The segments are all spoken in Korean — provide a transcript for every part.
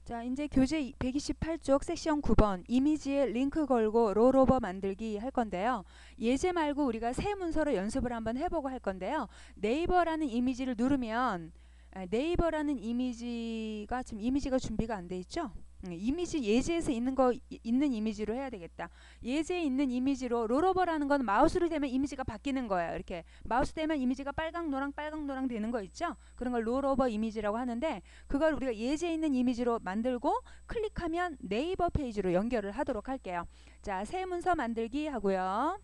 자, 이제 교재 128쪽 섹션 9번 이미지에 링크 걸고 롤오버 만들기 할 건데요. 예제 말고 우리가 새 문서로 연습을 한번 해보고 할 건데요. 네이버라는 이미지를 누르면 네이버라는 이미지가 지금 이미지가 준비가 안 돼 있죠? 이미지 예제에서 있는 이미지로 해야 되겠다. 예제에 있는 이미지로 롤오버라는 건 마우스를 대면 이미지가 바뀌는 거예요. 이렇게 마우스 대면 이미지가 빨강 노랑 되는 거 있죠? 그런 걸 롤오버 이미지라고 하는데 그걸 우리가 예제에 있는 이미지로 만들고 클릭하면 네이버 페이지로 연결을 하도록 할게요. 자, 새 문서 만들기 하고요.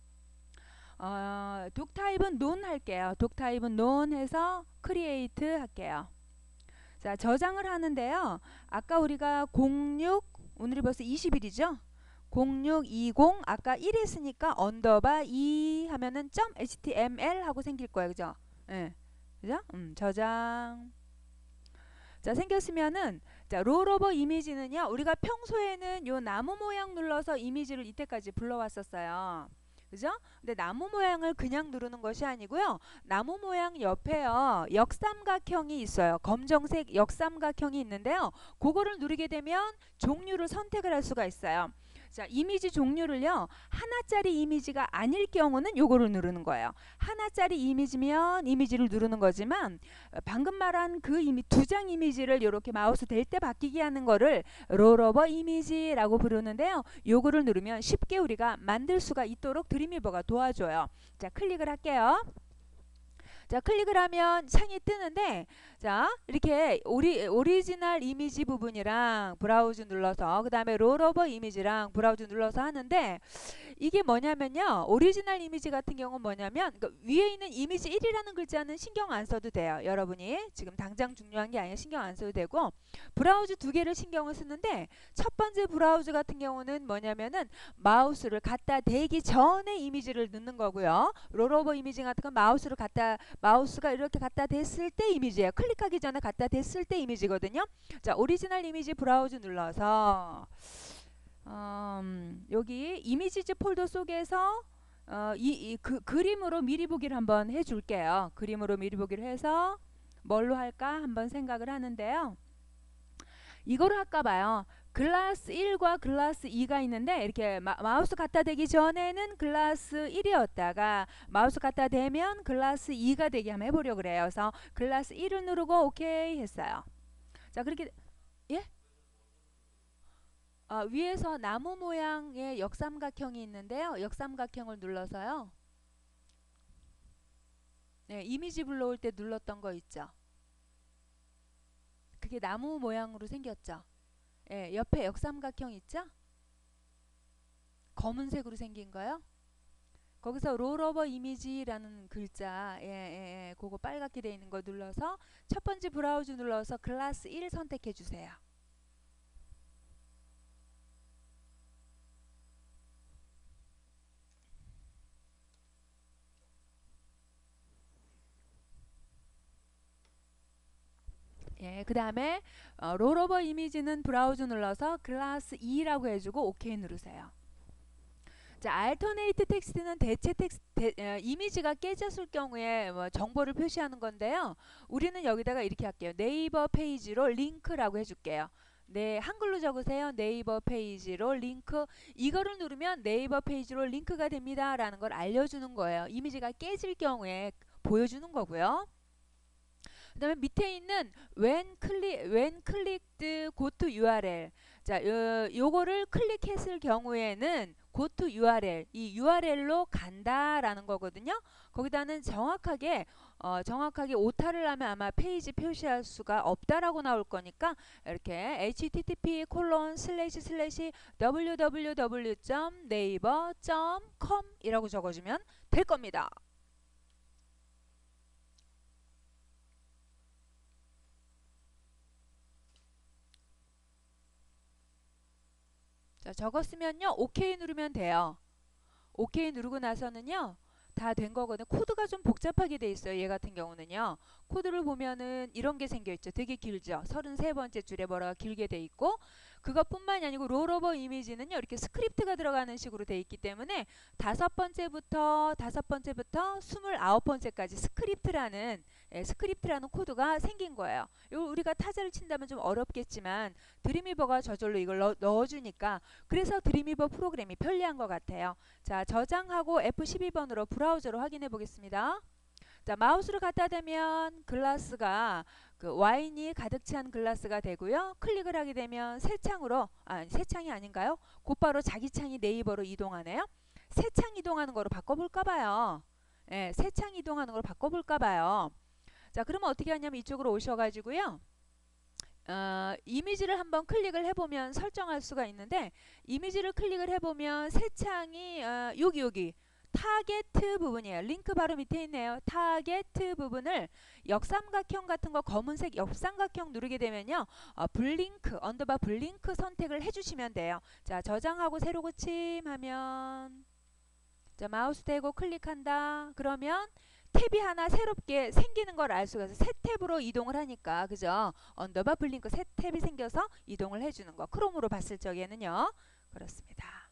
독타입은 non 할게요. 독타입은 non 해서 create 할게요. 자, 저장을 하는데요. 아까 우리가 06 오늘이 벌써 20일이죠. 0620 아까 1 했으니까 언더바 2 하면은 .html 하고 생길 거예요. 그죠? 예. 그죠? 저장. 자, 생겼으면은 자, 롤오버 이미지는요. 우리가 평소에는 요 나무 모양 눌러서 이미지를 이때까지 불러왔었어요. 그죠? 근데 나무 모양을 그냥 누르는 것이 아니고요. 나무 모양 옆에요. 역삼각형이 있어요. 검정색 역삼각형이 있는데요. 그거를 누르게 되면 종류를 선택을 할 수가 있어요. 자, 이미지 종류를요. 하나짜리 이미지가 아닐 경우는 요거를 누르는 거예요. 하나짜리 이미지면 이미지를 누르는 거지만 방금 말한 그 이미 두 장 이미지를 이렇게 마우스 댈 때 바뀌게 하는 거를 롤오버 이미지라고 부르는데요. 요거를 누르면 쉽게 우리가 만들 수가 있도록 드림위버가 도와줘요. 자, 클릭을 할게요. 자, 클릭을 하면 창이 뜨는데 자, 이렇게 오리지널 이미지 부분이랑 브라우즈 눌러서 그 다음에 롤오버 이미지랑 브라우즈 눌러서 하는데 이게 뭐냐면요. 오리지널 이미지 같은 경우는 뭐냐면 그러니까 위에 있는 이미지 1이라는 글자는 신경 안 써도 돼요. 여러분이 지금 당장 중요한 게 아니라 신경 안 써도 되고 브라우즈 두 개를 신경을 쓰는데 첫 번째 브라우즈 같은 경우는 뭐냐면은 마우스를 갖다 대기 전에 이미지를 넣는 거고요. 롤오버 이미지 같은 건 마우스가 이렇게 갖다 댔을 때 이미지예요. 클릭하기 전에 갖다 댔을 때 이미지거든요. 자, 오리지널 이미지 브라우즈 눌러서 여기 이미지즈 폴더 속에서 그림으로 미리 보기를 한번 해줄게요. 그림으로 미리 보기를 해서 뭘로 할까 한번 생각을 하는데요. 이거로 할까 봐요. 글라스 1과 글라스 2가 있는데 이렇게 마우스 갖다 대기 전에는 글라스 1이었다가 마우스 갖다 대면 글라스 2가 되게 한번 해보려고 그래요. 그래서 글라스 1을 누르고 오케이 했어요. 자, 그렇게 예? 위에서 나무 모양의 역삼각형이 있는데요. 역삼각형을 눌러서요. 네, 이미지 불러올 때 눌렀던 거 있죠. 그게 나무 모양으로 생겼죠. 예, 옆에 역삼각형 있죠? 검은색으로 생긴 거요. 거기서 롤오버 이미지라는 글자 그거 빨갛게 되어 있는 거 눌러서 첫 번째 브라우즈 눌러서 글라스 1 선택해 주세요. 예, 그 다음에 롤오버 이미지는 브라우즈 눌러서 글라스 2라고 해주고 오케이 누르세요. 자, 알터네이트 텍스트는 대체 이미지가 깨졌을 경우에 뭐 정보를 표시하는 건데요. 우리는 여기다가 이렇게 할게요. 네이버 페이지로 링크라고 해줄게요. 네, 한글로 적으세요. 네이버 페이지로 링크. 이거를 누르면 네이버 페이지로 링크가 됩니다. 라는 걸 알려주는 거예요. 이미지가 깨질 경우에 보여주는 거고요. 그 다음에 밑에 있는 when clicked go to URL. 자, 요거를 클릭했을 경우에는 go to URL, 이 URL로 간다라는 거거든요. 거기다는 정확하게 오타를 하면 아마 페이지 표시할 수가 없다라고 나올 거니까 이렇게 http://www.naver.com 이라고 적어주면 될 겁니다. 자, 적었으면요. 오케이 누르면 돼요. 오케이 누르고 나서는요. 다 된 거거든요. 코드가 좀 복잡하게 돼 있어요. 얘 같은 경우는요. 코드를 보면은 이런 게 생겨 있죠. 되게 길죠. 33번째 줄에 뭐라가 길게 돼 있고 그것뿐만이 아니고 롤오버 이미지는요, 이렇게 스크립트가 들어가는 식으로 돼 있기 때문에 다섯 번째부터 29번째까지 스크립트라는 코드가 생긴 거예요. 요 우리가 타자를 친다면 좀 어렵겠지만 드림위버가 저절로 이걸 넣어주니까 그래서 드림위버 프로그램이 편리한 것 같아요. 자, 저장하고 F12번으로 브라우저로 확인해 보겠습니다. 자, 마우스를 갖다 대면 글라스가 그 와인이 가득 찬 글라스가 되고요. 클릭을 하게 되면 새 창이 아닌가요? 곧바로 자기 창이 네이버로 이동하네요. 새 창 이동하는 거로 바꿔볼까 봐요. 예, 새 창 이동하는 걸 바꿔볼까 봐요. 자, 그러면 어떻게 하냐면 이쪽으로 오셔가지고요. 이미지를 한번 클릭을 해보면 설정할 수가 있는데, 이미지를 클릭을 해보면 새 창이 여기 타겟 부분이에요. 링크 바로 밑에 있네요. 타겟 부분을 역삼각형 같은 거 검은색 역삼각형 누르게 되면요, 블링크 언더바 블링크 선택을 해주시면 돼요. 자, 저장하고 새로 고침하면, 자, 마우스 대고 클릭한다. 그러면 탭이 하나 새롭게 생기는 걸 알 수가 있어요. 새 탭으로 이동을 하니까, 그죠? 언더바 블링크 새 탭이 생겨서 이동을 해주는 거. 크롬으로 봤을 적에는요. 그렇습니다.